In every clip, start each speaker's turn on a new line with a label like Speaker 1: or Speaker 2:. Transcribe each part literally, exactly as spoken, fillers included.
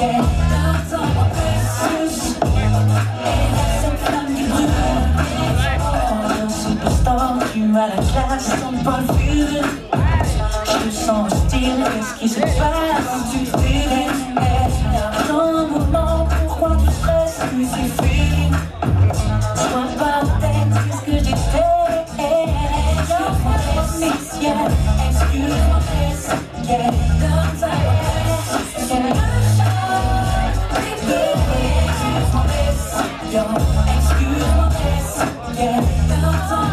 Speaker 1: Tu as la classe sans pas le feeling. Je te sens hostile, qu'est-ce qui se passe? Tu te fais dans un moment, pourquoi tu stresses? Mais c'est feeling. Sois pas tête, c'est ce que j'ai fait. Excuse-moi, Messia, excuse-moi, Messia. Dans ta tête, c'est le chat. Excuse-moi, Messia, excuse-moi, Messia. Dans ta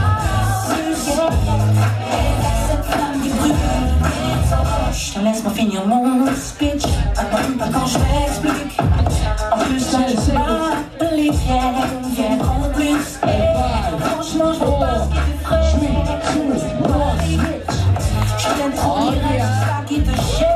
Speaker 1: laisse-moi finir mon speech. Attends pas quand je m'explique. En plus là je m'applique. Viens en plus. Franchement je vois pas ce qui te ferait. Je t'aime trop direct, ça qui te chie.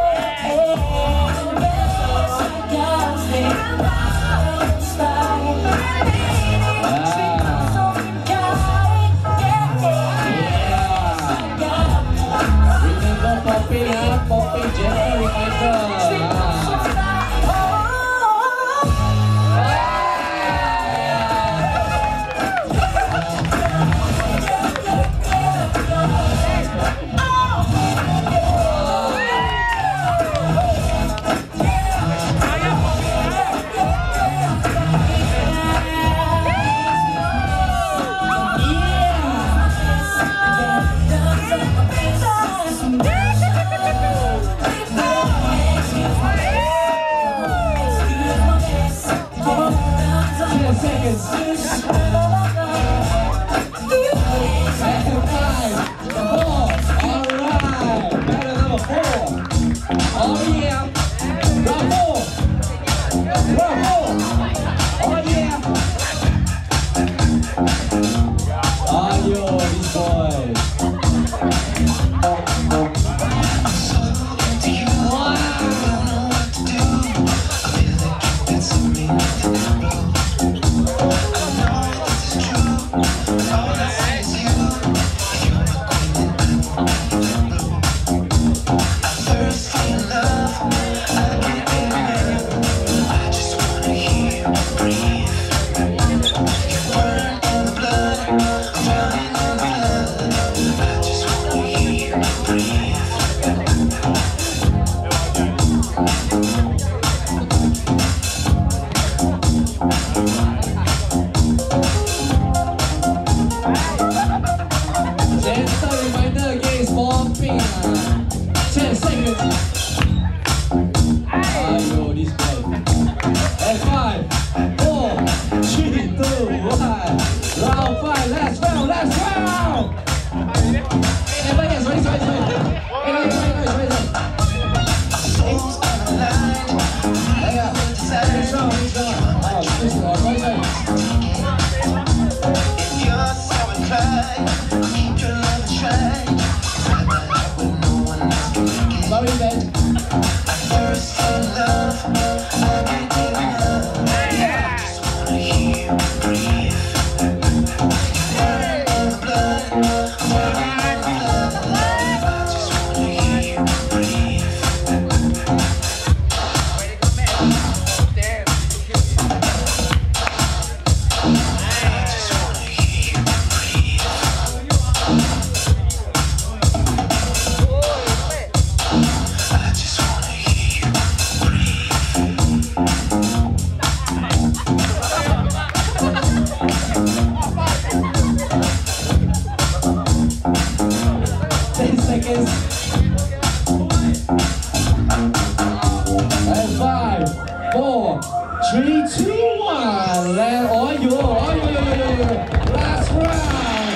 Speaker 2: Three, two, one. Land on your, on your, your, your, your. Last round.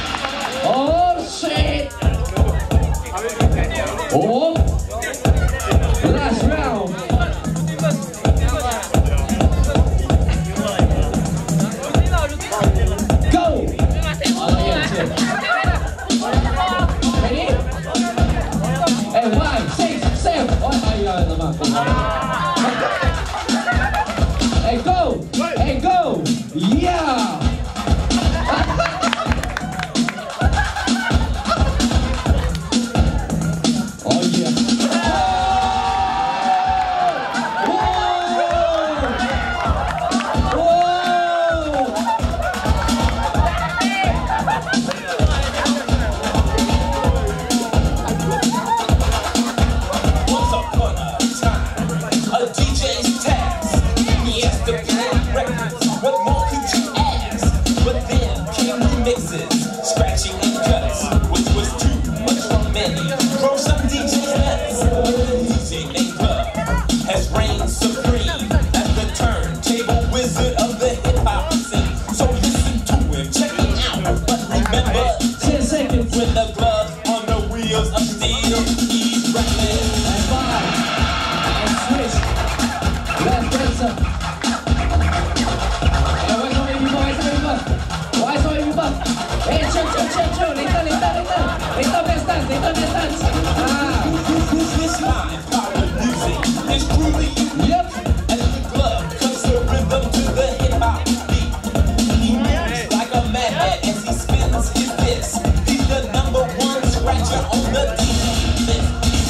Speaker 2: Oh shit. Oh. Last round. Go. Ready? And five, six, seven. Oh my God. Hey, go! Hey, go! Yep.
Speaker 3: As the glove cuts the rhythm to the hip hop beat. He moves like a madman as he spins his fist. He's the number one scratcher on the D J list.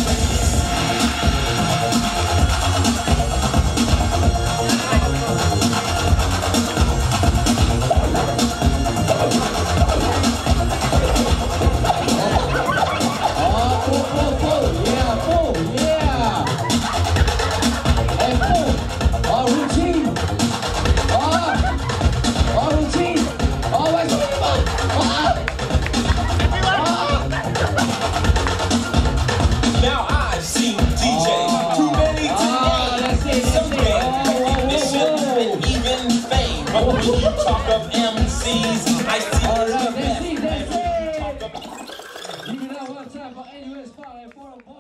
Speaker 3: Now I've seen D Js too many to name. Some gain recognition and even fame. But when you talk of M Cs, I see the best.
Speaker 2: Give me that one time for N U S five.